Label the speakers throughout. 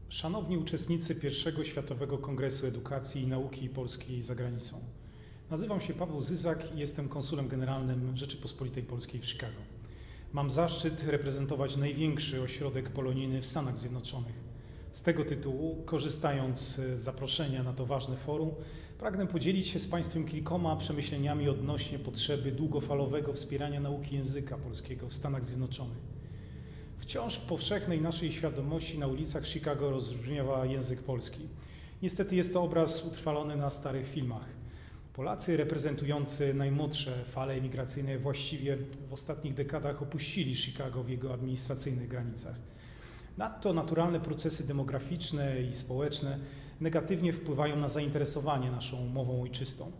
Speaker 1: Szanowni uczestnicy I Światowego Kongresu Edukacji i Nauki Polskiej za granicą. Nazywam się Paweł Zyzak i jestem konsulem generalnym Rzeczypospolitej Polskiej w Chicago. Mam zaszczyt reprezentować największy ośrodek polonijny w Stanach Zjednoczonych. Z tego tytułu, korzystając z zaproszenia na to ważne forum, pragnę podzielić się z Państwem kilkoma przemyśleniami odnośnie potrzeby długofalowego wspierania nauki języka polskiego w Stanach Zjednoczonych. Wciąż w powszechnej naszej świadomości na ulicach Chicago rozbrzmiewa język polski. Niestety jest to obraz utrwalony na starych filmach. Polacy reprezentujący najmłodsze fale emigracyjne właściwie w ostatnich dekadach opuścili Chicago w jego administracyjnych granicach. Nadto naturalne procesy demograficzne i społeczne negatywnie wpływają na zainteresowanie naszą mową ojczystą.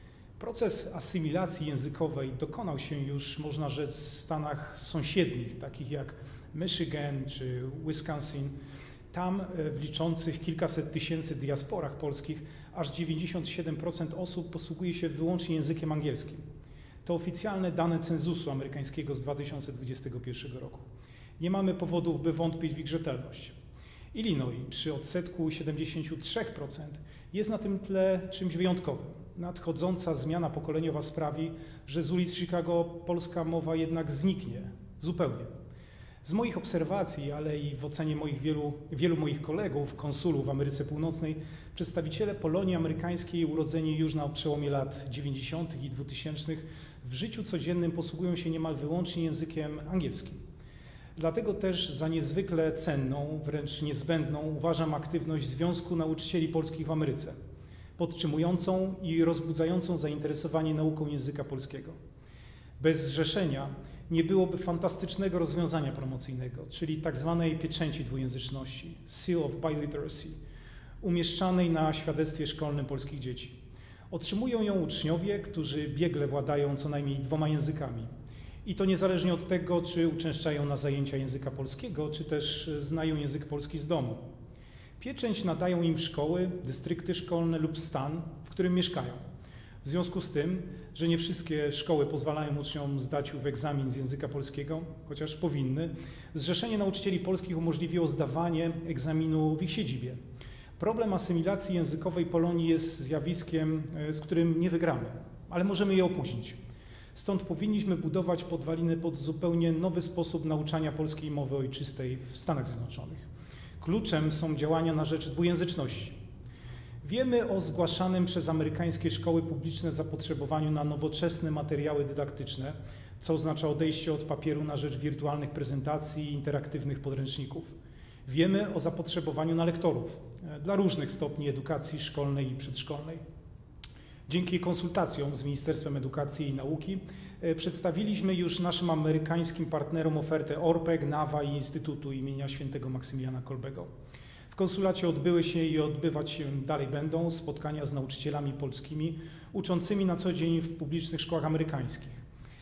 Speaker 1: Proces asymilacji językowej dokonał się już, można rzec, w stanach sąsiednich, takich jak Michigan czy Wisconsin. Tam w liczących kilkaset tysięcy diasporach polskich aż 97% osób posługuje się wyłącznie językiem angielskim. To oficjalne dane cenzusu amerykańskiego z 2021 roku. Nie mamy powodów, by wątpić w ich rzetelność. Illinois przy odsetku 73% jest na tym tle czymś wyjątkowym. Nadchodząca zmiana pokoleniowa sprawi, że z ulic Chicago polska mowa jednak zniknie zupełnie. Z moich obserwacji, ale i w ocenie wielu moich kolegów, konsulów w Ameryce Północnej, przedstawiciele Polonii amerykańskiej urodzeni już na przełomie lat 90. i 2000 w życiu codziennym posługują się niemal wyłącznie językiem angielskim. Dlatego też za niezwykle cenną, wręcz niezbędną uważam aktywność Związku Nauczycieli Polskich w Ameryce, podtrzymującą i rozbudzającą zainteresowanie nauką języka polskiego. Bez zrzeszenia nie byłoby fantastycznego rozwiązania promocyjnego, czyli tzw. pieczęci dwujęzyczności, Seal of Biliteracy, umieszczanej na świadectwie szkolnym polskich dzieci. Otrzymują ją uczniowie, którzy biegle władają co najmniej 2 językami. I to niezależnie od tego, czy uczęszczają na zajęcia języka polskiego, czy też znają język polski z domu. Pieczęć nadają im szkoły, dystrykty szkolne lub stan, w którym mieszkają. W związku z tym, że nie wszystkie szkoły pozwalają uczniom zdać ów egzamin z języka polskiego, chociaż powinny, Zrzeszenie Nauczycieli Polskich umożliwiło zdawanie egzaminu w ich siedzibie. Problem asymilacji językowej Polonii jest zjawiskiem, z którym nie wygramy, ale możemy je opóźnić. Stąd powinniśmy budować podwaliny pod zupełnie nowy sposób nauczania polskiej mowy ojczystej w Stanach Zjednoczonych. Kluczem są działania na rzecz dwujęzyczności. Wiemy o zgłaszanym przez amerykańskie szkoły publiczne zapotrzebowaniu na nowoczesne materiały dydaktyczne, co oznacza odejście od papieru na rzecz wirtualnych prezentacji i interaktywnych podręczników. Wiemy o zapotrzebowaniu na lektorów dla różnych stopni edukacji szkolnej i przedszkolnej. Dzięki konsultacjom z Ministerstwem Edukacji i Nauki przedstawiliśmy już naszym amerykańskim partnerom ofertę ORPEG, NAWA i Instytutu imienia Świętego Maksymiliana Kolbego. W konsulacie odbyły się i odbywać się dalej będą spotkania z nauczycielami polskimi uczącymi na co dzień w publicznych szkołach amerykańskich.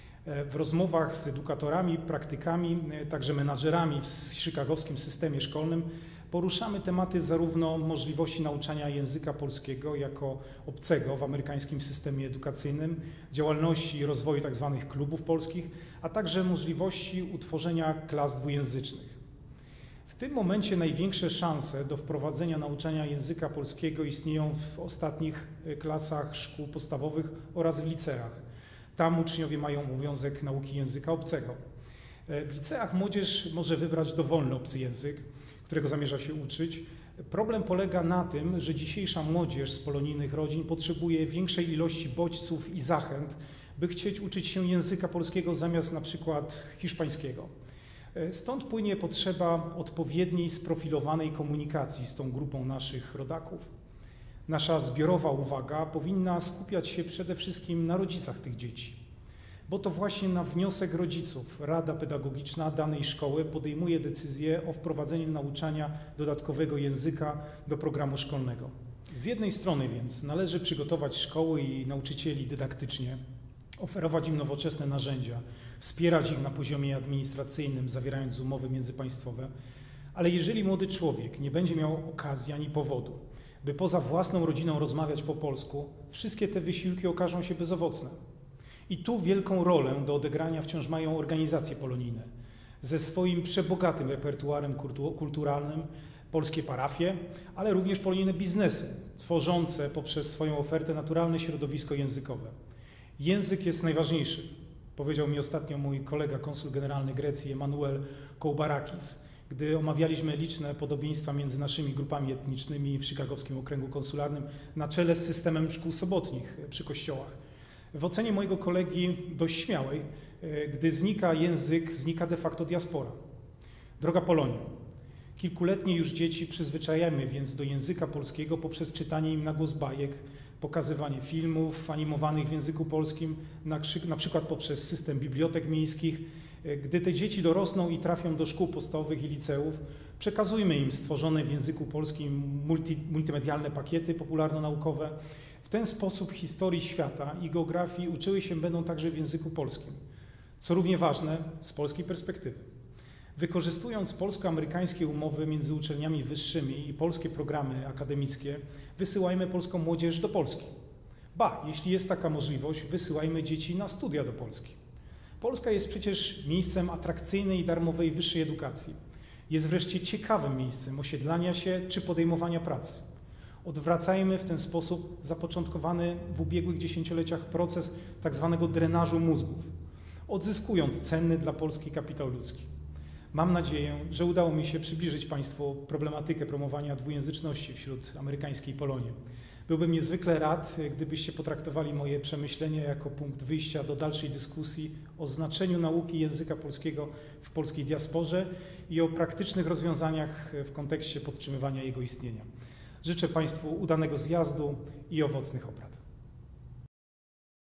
Speaker 1: W rozmowach z edukatorami, praktykami, także menadżerami w chicagowskim systemie szkolnym poruszamy tematy zarówno możliwości nauczania języka polskiego jako obcego w amerykańskim systemie edukacyjnym, działalności i rozwoju tzw. klubów polskich, a także możliwości utworzenia klas dwujęzycznych. W tym momencie największe szanse do wprowadzenia nauczania języka polskiego istnieją w ostatnich klasach szkół podstawowych oraz w liceach. Tam uczniowie mają obowiązek nauki języka obcego. W liceach młodzież może wybrać dowolny obcy język, którego zamierza się uczyć. Problem polega na tym, że dzisiejsza młodzież z polonijnych rodzin potrzebuje większej ilości bodźców i zachęt, by chcieć uczyć się języka polskiego zamiast na przykład hiszpańskiego. Stąd płynie potrzeba odpowiedniej, sprofilowanej komunikacji z tą grupą naszych rodaków. Nasza zbiorowa uwaga powinna skupiać się przede wszystkim na rodzicach tych dzieci, bo to właśnie na wniosek rodziców Rada Pedagogiczna danej szkoły podejmuje decyzję o wprowadzeniu nauczania dodatkowego języka do programu szkolnego. Z jednej strony więc należy przygotować szkoły i nauczycieli dydaktycznie, oferować im nowoczesne narzędzia, wspierać ich na poziomie administracyjnym, zawierając umowy międzypaństwowe, ale jeżeli młody człowiek nie będzie miał okazji ani powodu, by poza własną rodziną rozmawiać po polsku, wszystkie te wysiłki okażą się bezowocne. I tu wielką rolę do odegrania wciąż mają organizacje polonijne. Ze swoim przebogatym repertuarem kulturalnym, polskie parafie, ale również polonijne biznesy, tworzące poprzez swoją ofertę naturalne środowisko językowe. Język jest najważniejszy, powiedział mi ostatnio mój kolega konsul generalny Grecji Emanuel Koubarakis, gdy omawialiśmy liczne podobieństwa między naszymi grupami etnicznymi w chicagowskim okręgu konsularnym na czele z systemem szkół sobotnich przy kościołach. W ocenie mojego kolegi dość śmiałej, gdy znika język, znika de facto diaspora. Droga Polonio, kilkuletnie już dzieci przyzwyczajamy więc do języka polskiego poprzez czytanie im na głos bajek, pokazywanie filmów animowanych w języku polskim, na przykład poprzez system bibliotek miejskich. Gdy te dzieci dorosną i trafią do szkół podstawowych i liceów, przekazujmy im stworzone w języku polskim multimedialne pakiety popularno-naukowe. W ten sposób historii świata i geografii uczyły się będą także w języku polskim. Co równie ważne z polskiej perspektywy. Wykorzystując polsko-amerykańskie umowy między uczelniami wyższymi i polskie programy akademickie, wysyłajmy polską młodzież do Polski. Ba, jeśli jest taka możliwość, wysyłajmy dzieci na studia do Polski. Polska jest przecież miejscem atrakcyjnej i darmowej wyższej edukacji. Jest wreszcie ciekawym miejscem osiedlania się czy podejmowania pracy. Odwracajmy w ten sposób zapoczątkowany w ubiegłych dziesięcioleciach proces tzw. drenażu mózgów, odzyskując cenny dla Polski kapitał ludzki. Mam nadzieję, że udało mi się przybliżyć Państwu problematykę promowania dwujęzyczności wśród amerykańskiej Polonii. Byłbym niezwykle rad, gdybyście potraktowali moje przemyślenia jako punkt wyjścia do dalszej dyskusji o znaczeniu nauki języka polskiego w polskiej diasporze i o praktycznych rozwiązaniach w kontekście podtrzymywania jego istnienia. Życzę Państwu udanego zjazdu i owocnych obrad.